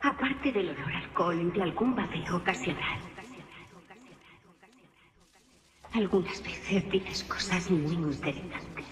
Aparte del olor a alcohol y de algún vapeo ocasional. Algunas veces dices cosas muy interesantes.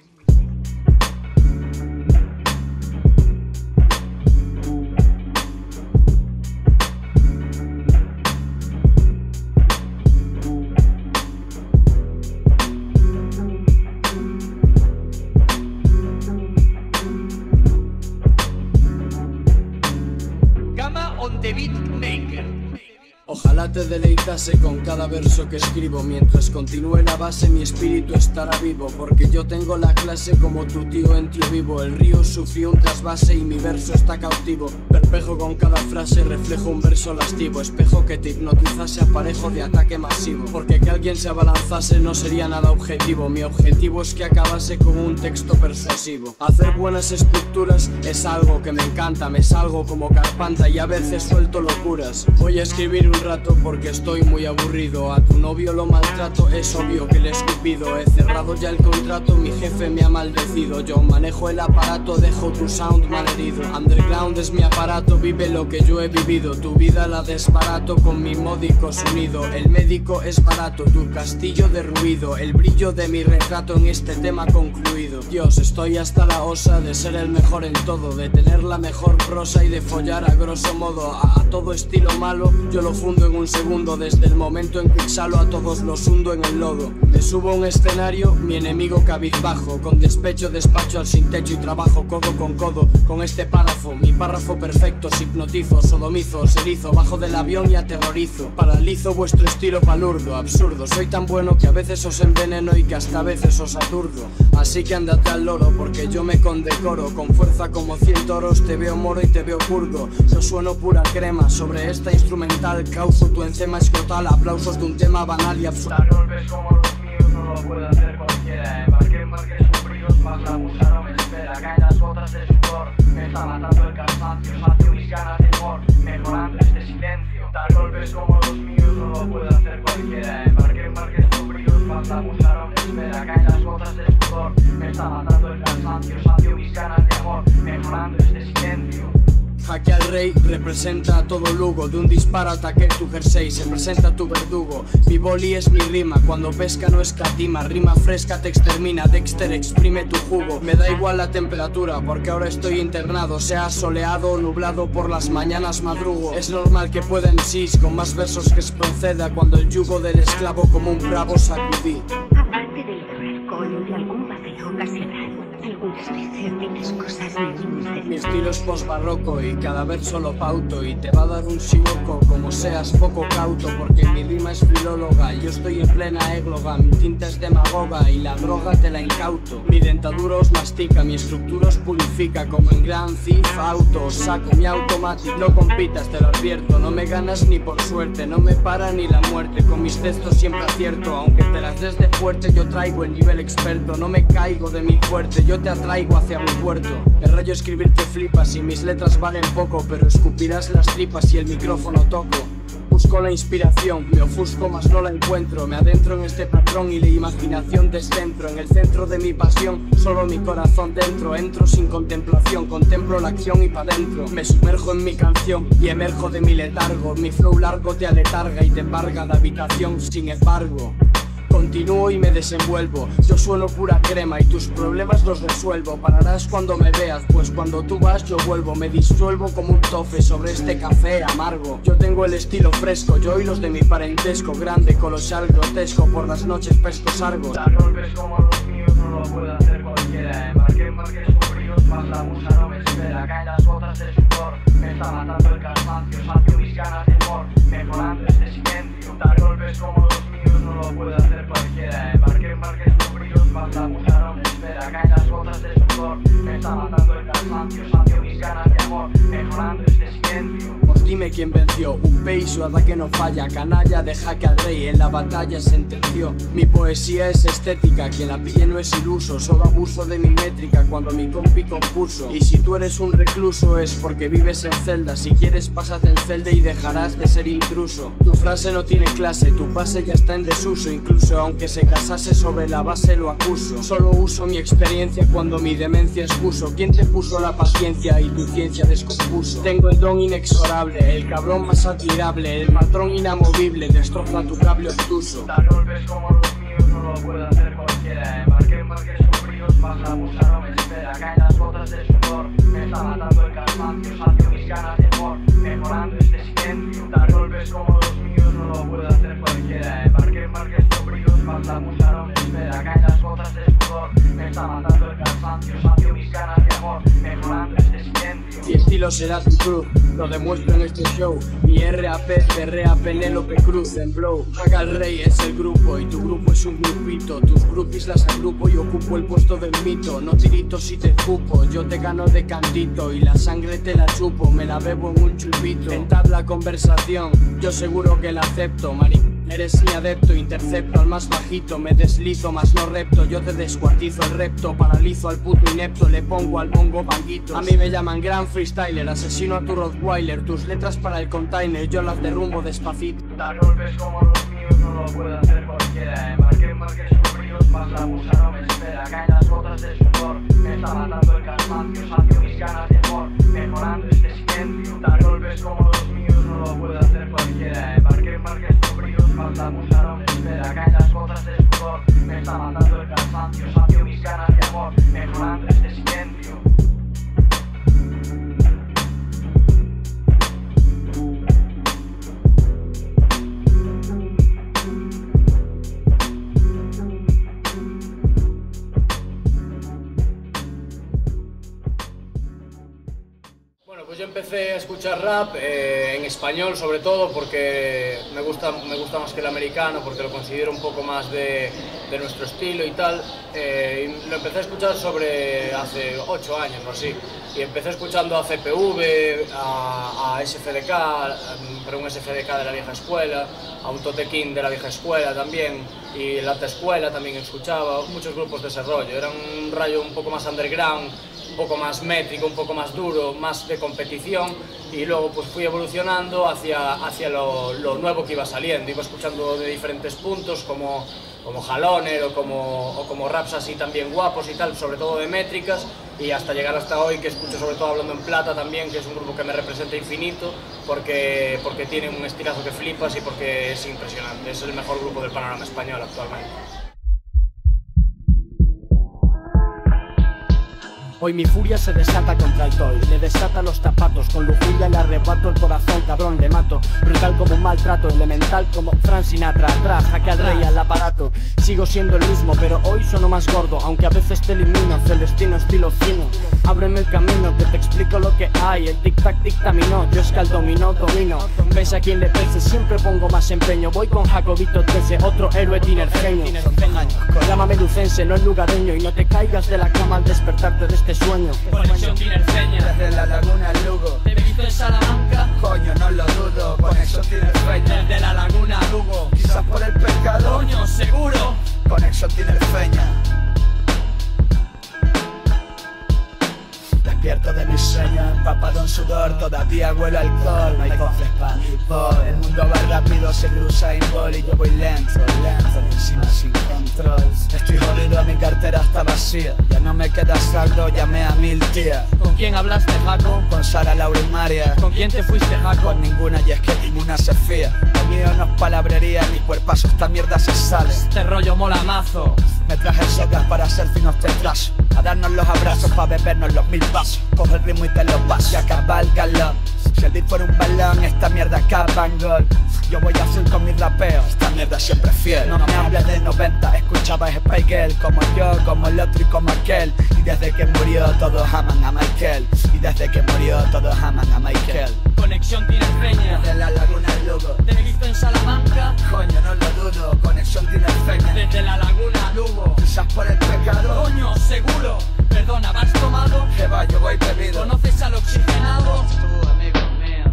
Ojalá te deleitase con cada verso que escribo. Mientras continúe la base mi espíritu estará vivo, porque yo tengo la clase como tu tío en Tío Vivo. El río sufrió un trasvase y mi verso está cautivo. Perplejo con cada frase, reflejo un verso lascivo. Espejo que te hipnotizase aparejo de ataque masivo, porque que alguien se abalanzase no sería nada objetivo. Mi objetivo es que acabase con un texto persuasivo. Hacer buenas estructuras es algo que me encanta. Me salgo como Carpanta y a veces suelto locuras. Voy a escribir un rato porque estoy muy aburrido. A tu novio lo maltrato, es obvio que le he escupido. He cerrado ya el contrato, mi jefe me ha maldecido. Yo manejo el aparato, dejo tu sound malherido. Underground es mi aparato, vive lo que yo he vivido. Tu vida la desbarato con mi módico sonido. El médico es barato, tu castillo derruido. El brillo de mi retrato en este tema concluido. Dios, estoy hasta la osa de ser el mejor en todo, de tener la mejor prosa y de follar a grosso modo. A todo estilo malo yo lo fundo en un segundo. Desde el momento en que exhalo a todos los hundo en el lodo. Me subo a un escenario, mi enemigo cabizbajo. Con despecho despacho al sin techo y trabajo codo con codo con este párrafo. Mi párrafo perfecto, os hipnotizo, sodomizo, os erizo. Bajo del avión y aterrorizo. Paralizo vuestro estilo palurdo, absurdo. Soy tan bueno que a veces os enveneno y que hasta a veces os aturdo. Así que andate al loro porque yo me condecoro. Con fuerza como 100 toros te veo moro y te veo kurdo. Yo sueno pura crema sobre esta instrumental. Causo tu encema escrotal, aplausos de un tema banal y absurdo. Dar golpes como los míos no lo puede hacer cualquiera. Embarques sufridos, más la musa no me espera. Caen las gotas de sudor, me está matando el cansancio. Sacio mis ganas de amor, mejorando este silencio. Dar golpes como los míos no lo puede hacer cualquiera. Embarques sufridos, más la musa no me espera. Caen las gotas de sudor, me está matando el cansancio. Sacio mis ganas de amor, mejorando este silencio. Jaque al rey representa a todo Lugo. De un disparo ataqué tu jersey, se presenta tu verdugo. Mi boli es mi rima, cuando pesca no escatima. Rima fresca te extermina, Dexter exprime tu jugo. Me da igual la temperatura porque ahora estoy internado. Sea soleado o nublado, por las mañanas madrugo. Es normal que pueda en sí con más versos que se proceda. Cuando el yugo del esclavo como un bravo sacudí. Aparte del olor a alcohol y de algún vapeo ocasional. Algunas veces dices cosas muy interesantes. Mi estilo es post-barroco y cada verso lo pauto. Y te va a dar un siroco como seas poco cauto, porque mi rima es filóloga y yo estoy en plena égloga. Mi tinta es demagoga y la droga te la incauto. Mi dentadura os mastica, mi estructura os purifica. Como en Grand Theft Auto os saco mi automático. No compitas, te lo advierto, no me ganas ni por suerte. No me para ni la muerte, con mis textos siempre acierto. Aunque te las des de fuerte, yo traigo el nivel experto. No me caigo de mi fuerte, yo te atraigo hacia mi puerto. El rayo escribir te flipas y mis letras valen poco, pero escupirás las tripas y el micrófono toco. Busco la inspiración, me ofusco mas no la encuentro. Me adentro en este patrón y la imaginación descentro. En el centro de mi pasión, solo mi corazón dentro. Entro sin contemplación, contemplo la acción y pa' dentro. Me sumerjo en mi canción y emerjo de mi letargo. Mi flow largo te aletarga y te embarga de habitación. Sin embargo, continúo y me desenvuelvo. Yo sueno pura crema y tus problemas los resuelvo. Pararás cuando me veas, pues cuando tú vas yo vuelvo. Me disuelvo como un tofe sobre este café amargo. Yo tengo el estilo fresco, yo y los de mi parentesco. Grande, colosal, grotesco, por las noches pesco sargos. Dar golpes como los míos no lo puede hacer cualquiera. Embarques sufridos, más la musa no me espera. Caen las gotas de sudor, me está matando el cansancio. Sacio mis ganas de amor, mejorando este silencio. Dar golpes como los míos no lo puede hacer cualquiera. Embarques sufridos, más la musa no me espera. Caen las gotas de sudor, me está matando el cansancio. Sacio mis ganas de amor, mejorando este silencio. Pues dime quién venció, un pay su ataque no falla. Canalla de jaque al rey, en la batalla sentenció. Mi poesía es estética, quien la pille no es iluso. Solo abuso de mi métrica cuando mi compi compuso. Y si tú eres un recluso es porque vives en celda. Si quieres pásate en celda y dejarás de ser intruso. Tu frase no tiene clase, tu pase ya está en desuso. Incluso aunque se casase sobre la base lo acuso. Solo uso mi experiencia cuando mi demencia expuso. ¿Quién te puso la paciencia y tu ciencia ya descompuso. Tengo el don inexorable, el cabrón más admirable, el patrón inamovible, destroza tu cable obtuso. Dar golpes como los míos no lo puede hacer cualquiera. Embarques sombríos, más la musa no me espera. Caen las gotas de sudor, me está matando el cansancio, sacio mis ganas de amor, mejorando este silencio. Dar golpes como los míos no lo puede hacer cualquiera. Embarques sombríos, más la musa no me espera. Caen las gotas de sudor, me está matando el cansancio, sacio mis ganas de amor, mejorando este silencio. Mi estilo será tu cruz, lo demuestro en este show. Mi RAP, perrea Penélope Cruz en Blow. Haga el rey es el grupo y tu grupo es un grupito. Tus groupies las agrupo y ocupo el puesto del mito. No tirito si te escupo, yo te gano de cantito y la sangre te la chupo, me la bebo en un chupito. Entabla conversación, yo seguro que la acepto, eres mi adepto, intercepto al más bajito, me deslizo más no repto, yo te descuartizo el repto, paralizo al puto inepto, le pongo al bongo banguitos. A mí me llaman gran freestyler, asesino a tu Rottweiler, tus letras para el container, yo las derrumbo despacito. Dar golpes como los míos no lo puede hacer cualquiera. Embarques sombríos, más la musa no me espera. Caen las gotas de sudor, me está matando el cansancio, sacio mis ganas de amor, mejorando este silencio. Dar golpes como los míos no lo puede hacer cualquiera. Embarques sombríos, más la musa no me espera. Caen las gotas de sudor, me está matando el cansancio, sacio mis ganas de amor, mejorando este silencio. Bueno, pues yo empecé a escuchar rap en español sobre todo porque me gusta más que el americano, porque lo considero un poco más de nuestro estilo y tal. Y lo empecé a escuchar sobre hace 8 años o así. Y empecé escuchando a CPV, a SFDK, pero un SFDK de la vieja escuela, a un Tote King de la vieja escuela también, y la alta escuela también escuchaba, muchos grupos de ese rollo. Era un rayo un poco más underground, un poco más métrico, un poco más duro, más de competición, y luego pues fui evolucionando hacia lo nuevo que iba saliendo. Iba escuchando de diferentes puntos como Jaloner o como raps así también guapos y tal, sobre todo de métricas, y hasta llegar hasta hoy que escucho sobre todo Hablando en Plata también, que es un grupo que me representa infinito porque tiene un estilazo que flipas y porque es impresionante. Es el mejor grupo del panorama español actualmente. Hoy mi furia se desata contra el toy, le desata los zapatos, con lujuria le arrebato el corazón, cabrón le mato. Brutal como un maltrato, elemental como Frank Sinatra. Atrás, jaque al rey, al aparato. Sigo siendo el mismo, pero hoy sono más gordo, aunque a veces te elimino, celestino estilo fino. Ábreme el camino, que te explico lo que hay. El tic-tac dictaminó, yo es que al dominó, domino. Pese a quien le pese, siempre pongo más empeño. Voy con Jacobito 13, otro héroe tinerfeño. Llámame lucense, no el lugareño, y no te caigas de la cama al despertarte de este sueño. Conexión tinerfeña, Desde la laguna al Lugo, te visto en Salamanca, coño no lo dudo, conexión tinerfeña. desde la laguna a Lugo, Quizás por el pescado, coño seguro. conexión tinerfeña. Despierto de mi sueño, empapado en sudor, todavía huelo alcohol. No hay cofres para mi bol. El mundo va rápido, se le usa Bolt y yo voy lento, encima sin control. Estoy jodido, mi cartera está vacía. Ya no me queda saldo, llamé a 1000 tías. ¿Con quién hablaste, Jaco? Con Sara, Laura y María. ¿Con quién te fuiste, Jaco? Con ninguna, y es que ninguna se fía. Lo mío no es palabrería, mi cuerpazo esta mierda se sale. Este rollo mola mazo. Me traje socas para hacer finos tetrasos, a darnos los abrazos pa' bebernos los 1000 pasos. Coge el ritmo y te lo paso y acabálgalo. Si el beat fuera un balón, esta mierda acaba en gol. Yo voy a full con mi rapeo, esta mierda siempre fiel. No me hables de 90, escuchaba Spy Girl. Como yo, como el otro y como aquel. Y desde que murió todos aman a Michael. Y desde que murió todos aman a Michael. Conexión tinerfeña, Desde la laguna al Lugo, te visto en Salamanca, coño no lo dudo, conexión tinerfeña. desde la laguna a Lugo, Quizás por el pecado, coño seguro. Perdona, ¿vas tomado? que va, yo voy bebido. ¿Conoces al oxigenado? Tú, amigo mío.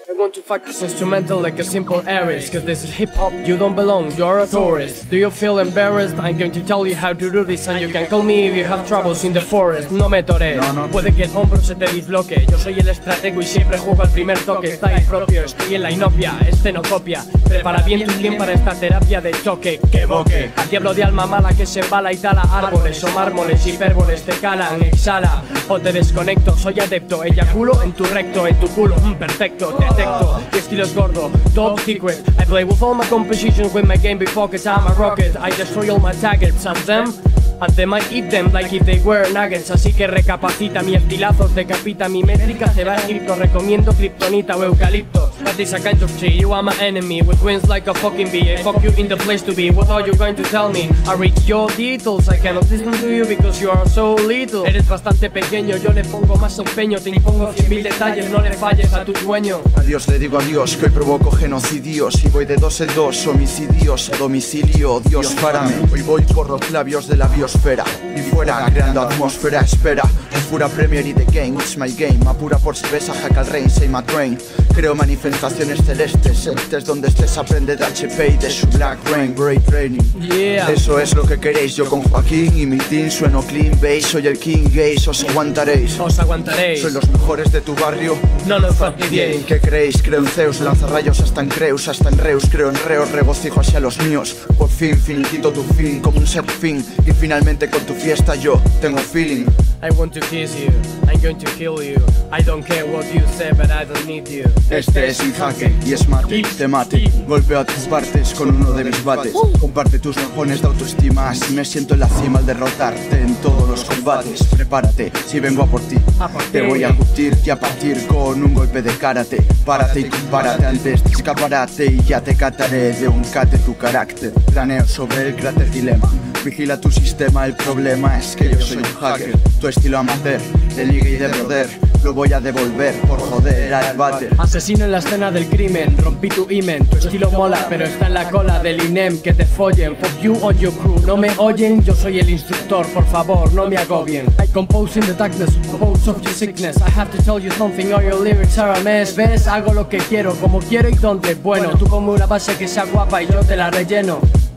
I want to fuck this instrumental like a simple aries. Cause this is hip hop, you don't belong, you're a tourist. Do you feel embarrassed? I'm going to tell you how to do this. And you can call me if you have troubles in the forest. No me torees, puede que el hombro se te disloque. Yo soy el estratego y siempre juego al primer toque. Style propio, estoy en la inopia, este no copia. Prepara bien tu tiempo para esta terapia de choque. Que boque, al diablo de alma mala que se embala y tala árboles o mármoles, hipérboles te calan, exhala o te desconecto. Soy adepto, eyaculo en tu recto, en tu culo, perfecto. Detecto, mi estilo es gordo, top secret. I play with all my compositions with my game before cause I'm a rocket. I destroy all my targets and they might eat them like if they were nuggets. Así que recapacita, mi estilazos decapita, mi métrica se va a Egipto. Recomiendo kriptonita o eucalipto. But this a kind of tree, you are my enemy with wings like a fucking bee. I fuck you in the place to be, what are you going to tell me? I read your details, I cannot listen to you because you are so little. Eres bastante pequeño, yo le pongo más empeño. Te impongo 100.000 detalles, no le falles a tu dueño. Adiós le digo adiós, que hoy provoco genocidios. Y voy de 2 en 2, homicidios a domicilio. Dios, párame, hoy voy por los labios de la biosfera. Y fuera, creando atmósfera, espera. Fura Premier y The Game, it's my game. Apura por cerveza, hack al rain, say my train. Creo manifestaciones celestes, entes donde estés aprende de HP y de su Black Rain, Great Training. Yeah. Eso es lo que queréis, yo con Joaquín y mi team sueno clean bass. Soy el King Gaze, os aguantaréis. Os aguantaréis. Soy los mejores de tu barrio. No nos fastidiéis. ¿Qué creéis? Creo en Zeus, lanza rayos hasta en Creus, hasta en Reus. Creo en Reos, regocijo hacia los míos. Por fin, finiquito tu fin, como un serfín. Y finalmente con tu fiesta yo tengo feeling. I want to kiss you, I'm going to kill you. I don't care what you say, but I don't need you. Este es mi jaque y es mate, te mate. Golpeo a tus partes con uno de mis bates. Comparte tus mojones de autoestima. Así me siento en la cima al derrotarte en todos los combates. Prepárate, si vengo a por ti. Te voy a curtir y a partir con un golpe de karate. Párate y compárate antes de escaparate. Y ya te cataré de un cate tu carácter. Planeo sobre el cráter dilema. Vigila tu sistema, el problema es que yo soy un hacker. Tu estilo amateur, de liga y de brother. Lo voy a devolver por joder al váter. Asesino en la escena del crimen, rompí tu imen. Tu estilo mola, pero está en la cola del INEM. Que te follen, fuck you on your crew. No me oyen, yo soy el instructor, por favor, no me agobien. I compose in the darkness, compose of your sickness. I have to tell you something, all your lyrics are a mess. Ves, hago lo que quiero, como quiero y donde. Bueno, tú ponme una base que sea guapa y yo te la relleno.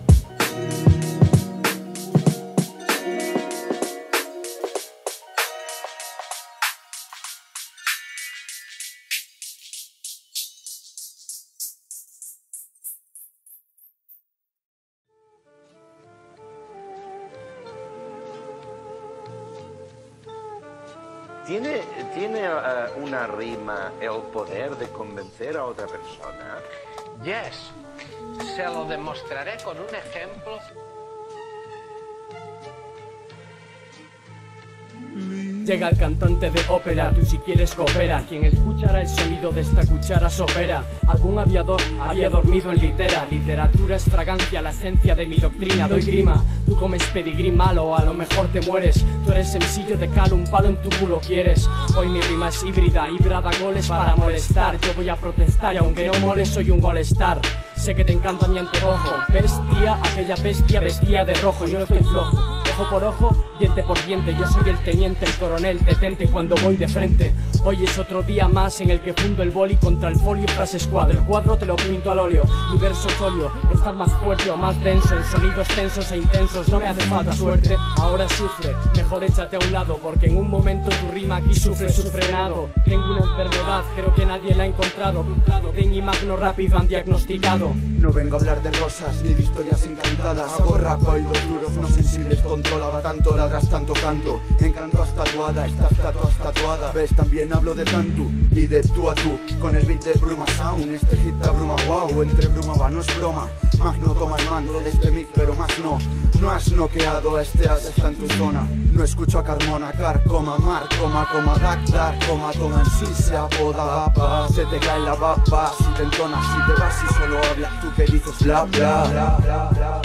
¿Tiene una rima el poder de convencer a otra persona? Yes, se lo demostraré con un ejemplo. Llega el cantante de ópera, tú si quieres coopera. Quien escuchará el sonido de esta cuchara sopera. Algún aviador había dormido en litera. Literatura es fragancia, la esencia de mi doctrina. Doy grima, tú comes pedigrí malo, a lo mejor te mueres. Tú eres sencillo de calo, un palo en tu culo quieres. Hoy mi rima es híbrida, da goles para molestar. Yo voy a protestar y aunque no moles soy un golestar. Sé que te encanta mi anteojo, bestia, aquella bestia vestía de rojo. Yo no estoy flojo. Ojo por ojo, diente por diente, yo soy el teniente, el coronel, detente cuando voy de frente. Hoy es otro día más en el que fundo el boli contra el folio frases cuadro. El cuadro te lo pinto al óleo, mi verso sólido, estar más fuerte o más denso, en sonidos tensos e intensos, no me hace falta suerte. Ahora sufre, mejor échate a un lado, porque en un momento tu rima aquí sufre su frenado. Tengo una enfermedad, creo que nadie la ha encontrado. Ven y magno rápido han diagnosticado. No vengo a hablar de rosas ni de historias encantadas. Hago rap y los duros no sensibles controlaba tanto, ladras tanto canto. Encanto hasta tatuada, esta estatua tatuada. Ves, también hablo de tanto y de tú a tú. Con el beat de Bruma Sound, este hit te abruma, wow. Entre bruma va, no es broma. Magno toma el mando de este mic, pero más no. No has noqueado, este as está en tu zona. No escucho a Carmona, Carcoma, Mar, coma, Dactar, coma, toma en sí se apoda, bapa. Se te cae la bapa, si te entonas, si te vas y solo hablas, tú que dices bla bla bla bla bla.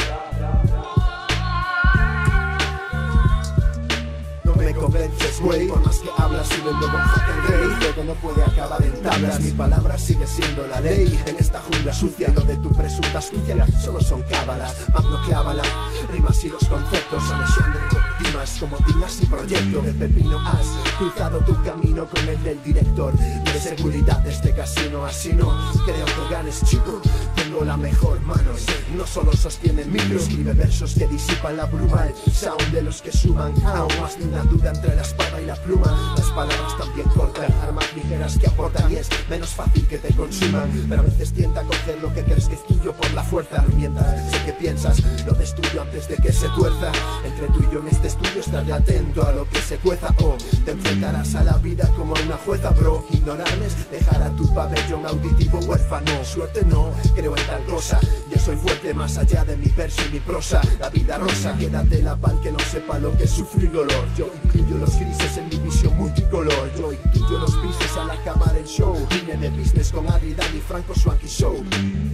Me convences, güey, por más que hablas y vendo con fucking rey. Todo no puede acabar en tablas, mi palabra sigue siendo la ley. En esta jungla sucia, lo de tu presunta astucia solo son cábalas. Magno clávala, rimas y los conceptos son Alexandre continua. rimas como dignas y proyecto de pepino. Has cruzado tu camino con el del director de seguridad de este casino. Así no creo que ganes, chico. Tengo la mejor mano y no solo sostiene el micro. Escribe versos que disipan la bruma, el sound de los que suman aún más de una duda entre la espada y la pluma. Las palabras también cortan, armas ligeras que aportan y es menos fácil que te consuman. Pero a veces tienta coger lo que crees que es tuyo por la fuerza. Mientras sé que piensas, lo destruyo antes de que se tuerza. Entre tú y yo en este estudio estaré atento a lo que se cueza. O te enfrentarás a la vida como a una jueza, bro. Ignorarme es dejar a tu pabellón auditivo huérfano. Suerte no, creo en tal cosa. Yo soy fuerte más allá de mi verso y mi prosa. La vida rosa, quédate la pal que no sepa lo que es sufrir dolor. Yo incluyo los grises en mi visión multicolor. Yo incluyo los grises a la cámara en show. Vine de business con Adri, Dani, Franco, Swanky Show.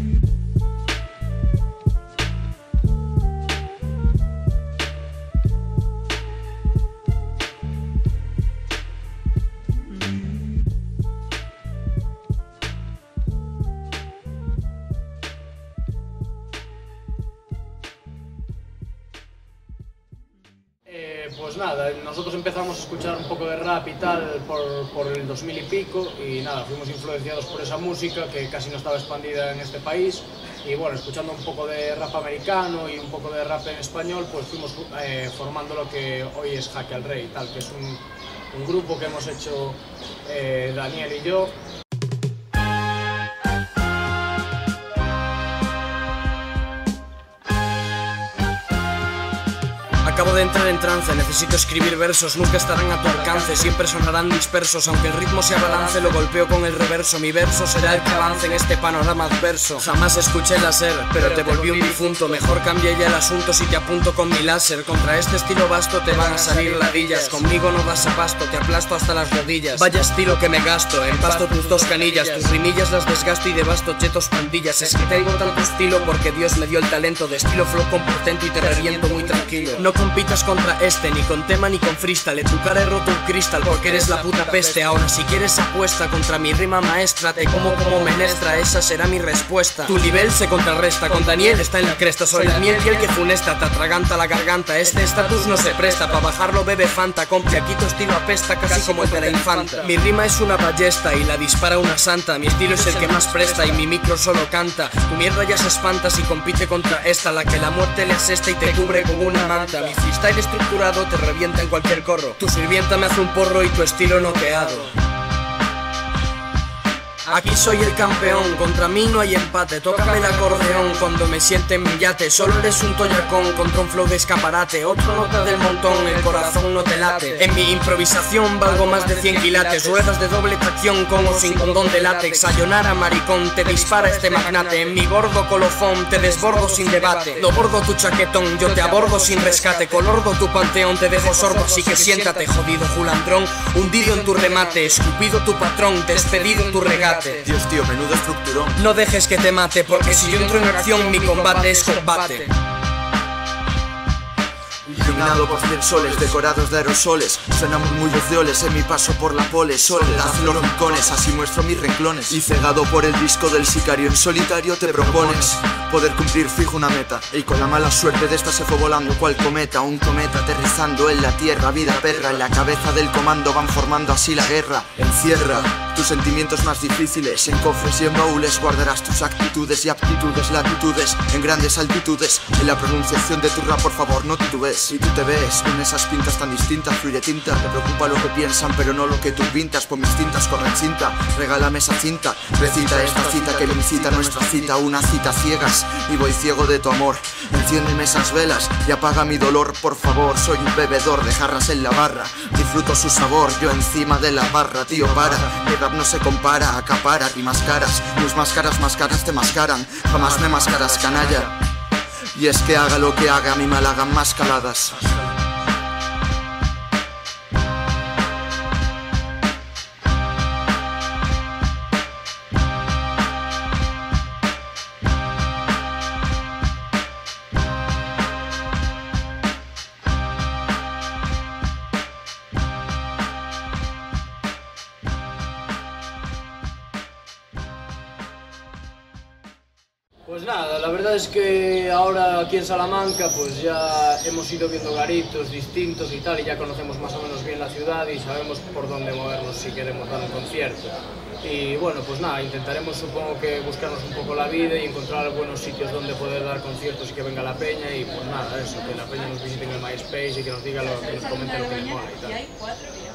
Pues nada, nosotros empezamos a escuchar un poco de rap y tal por el 2000 y pico y nada, fuimos influenciados por esa música que casi no estaba expandida en este país y bueno, escuchando un poco de rap americano y un poco de rap en español, pues fuimos formando lo que hoy es Jaque al Rey y tal, que es un grupo que hemos hecho Daniel y yo. Acabo de entrar en trance, necesito escribir versos, nunca estarán a tu alcance, siempre sonarán dispersos, aunque el ritmo se abalance, lo golpeo con el reverso, mi verso será el que avance en este panorama adverso. Jamás escuché láser, pero te volví un difunto, mejor cambia ya el asunto si te apunto con mi láser, contra este estilo vasto te van a salir ladillas, conmigo no das a pasto, te aplasto hasta las rodillas, vaya estilo que me gasto, empasto tus dos canillas, tus rimillas las desgasto y devasto chetos pandillas, es que tengo tanto estilo porque Dios me dio el talento de estilo flow con portento y te reviento muy tranquilo. No compitas contra este, ni con tema ni con freestyle. En tu cara he roto un cristal porque eres la puta peste. Ahora si quieres apuesta contra mi rima maestra, te como menestra, esa será mi respuesta. Tu nivel se contrarresta, con Daniel está en la cresta. Soy la miel y el que funesta, te atraganta la garganta. Este estatus no se presta, pa' bajarlo bebe Fanta. Compre aquí tu estilo apesta casi como el de la infanta. Mi rima es una ballesta y la dispara una santa. Mi estilo es el que más presta y mi micro solo canta. Tu mierda ya se espanta si compite contra esta, la que la muerte le asesta y te cubre con una manta. Mi freestyle estructurado te revienta en cualquier corro. Tu sirvienta me hace un porro y tu estilo noqueado. Aquí soy el campeón, contra mí no hay empate. Tócame el acordeón cuando me siente en mi yate. Solo eres un toyacón contra un flow de escaparate. Otro nota del montón, el corazón no te late. En mi improvisación valgo más de 100 quilates. Ruedas de doble tracción con o sin condón de látex. Sayonara maricón, te dispara este magnate. En mi gordo colofón te desbordo sin debate. Lo bordo tu chaquetón, yo te abordo sin rescate. Colordo tu panteón, te dejo sordo así que siéntate. Jodido julandrón, hundido en tu remate. Escupido tu patrón, despedido tu regate. Dios tío, menudo estructurón. No dejes que te mate, porque si yo entro en acción mi combate es combate. Iluminado por 100 soles, decorados de aerosoles. Suenan murmullos de oles en mi paso por la pole. Soledad en los rincones, así muestro mis renglones. Y cegado por el disco del sicario, en solitario te propones poder cumplir fijo una meta. Y con la mala suerte de esta se fue volando cual cometa. Un cometa aterrizando en la tierra, vida perra. En la cabeza del comando van formando así la guerra. Encierra tus sentimientos más difíciles en cofres y en baúles. Guardarás tus actitudes y aptitudes, latitudes en grandes altitudes. En la pronunciación de tu rap por favor no titubes. Y tú te ves con esas pintas tan distintas, fluye tinta. Te preocupa lo que piensan pero no lo que tú pintas. Por mis tintas corren cinta, regálame esa cinta. Recita esta cita que me incita a nuestra cita. Una cita ciegas y voy ciego de tu amor. Enciéndeme esas velas y apaga mi dolor por favor. Soy un bebedor de jarras en la barra, disfruto su sabor, yo encima de la barra. Tío para, mi rap no se compara, acapara rimas caras. Mis máscaras más caras te mascaran, jamás me mascaras canalla. Y es que haga lo que haga, a mí me halagan más caladas. Pues nada, la verdad es que ahora aquí en Salamanca pues ya hemos ido viendo garitos distintos y tal, y ya conocemos más o menos bien la ciudad y sabemos por dónde movernos si queremos dar un concierto. Y bueno, pues nada, intentaremos supongo que buscarnos un poco la vida y encontrar buenos sitios donde poder dar conciertos y que venga la peña, y pues nada, eso, que la peña nos visite en el MySpace y que nos diga que nos comente lo que les mola y tal.